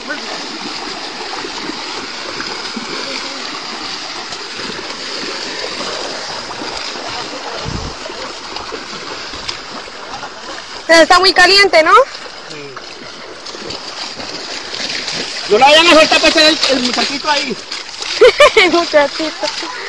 Pero está muy caliente, ¿no? No la vayan a soltar para hacer el muchachito ahí. El muchachito.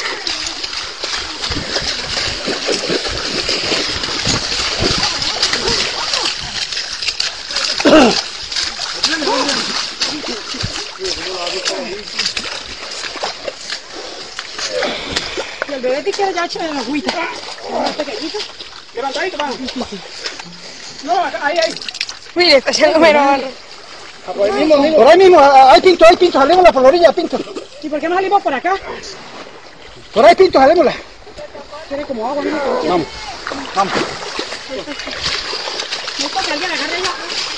El bebé te quiere ya echar en la agüita. Más pequeñito. Levantadito, vamos. No, ahí. Mire, está echando mero barro. Por ahí mismo, hay pinto, jalémosla por la orilla, pinto. ¿Y por qué no salimos por acá? Por ahí pinto, jalémosla. Tiene como agua, mira. Vamos, vamos. No está que alguien agarre ya.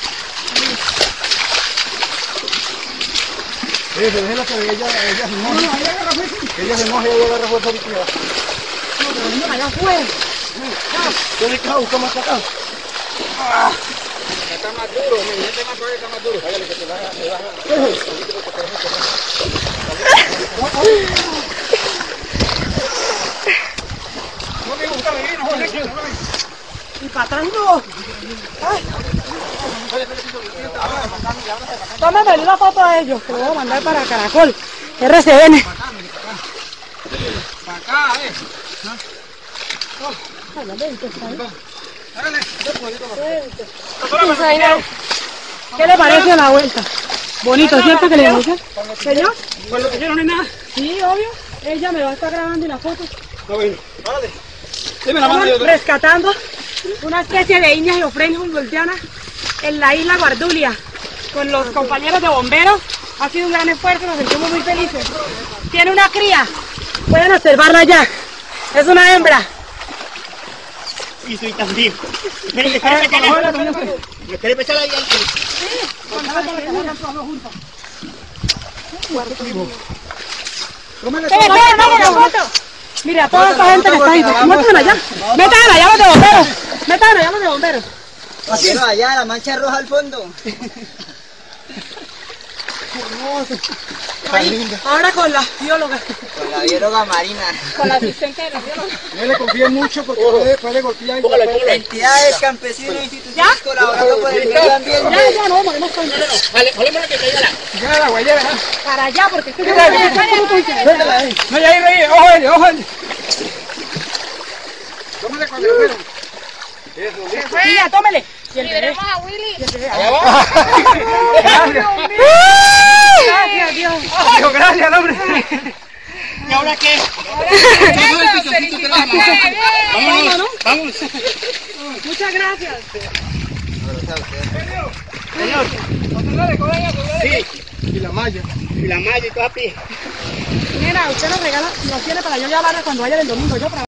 Déjela que ella se moje. Ella se moje y ella agarra fuerza ahorita. No, pero venimos allá afuera. Tiene que buscar más acá. Está más duro, mi gente más suave, está más duro. Hágale que te baja. No me gusta venir, no joder. Y para atrás no. Tómame una foto a ellos, que lo voy a mandar para Caracol. RCN. Para acá, ¿Qué le parece la vuelta? Bonito, ¿cierto que le gusta? ¿Señor? Pues lo que quiero no hay nada. Sí, obvio. Ella me va a estar grabando una foto. No, bueno, párate. Dime la mano yo. Rescatando una especie de indias geofrenos humboldtianas en la isla Guardulia con los compañeros de bomberos. Ha sido un gran esfuerzo, nos sentimos muy felices. Tiene una cría, pueden observarla ya. Es una hembra. Y soy también. Me quiere echar ahí al Mira, toda esta gente que está ahí, métanla allá. Métanla allá los de bomberos. Métanla allá los de bomberos. Pero allá, la mancha roja al fondo. Ahí, ahora con la bióloga. Con la bióloga marina. Con la asistente de la bióloga. No le confíen mucho porque puede golpear. Entidades, campesinos, instituciones colaborando por el medio ambiente. Ya, no, morimos con ella. Jalémosla que caiga la. Ya la agua, ya verá. Para allá, porque estoy No, ya ahí, ojo. Tómale cuando lo vean. Eso, Mira, tómele. Liberemos a Willy. allá va. Gracias, Dios. Gracias, hombre. ¿Y ahora qué? Vamos. Muchas gracias. Señor. Sí. Y la malla y todo a pie. Mira, usted nos regala, nos tiene para yo llevarla cuando vaya el domingo. Yo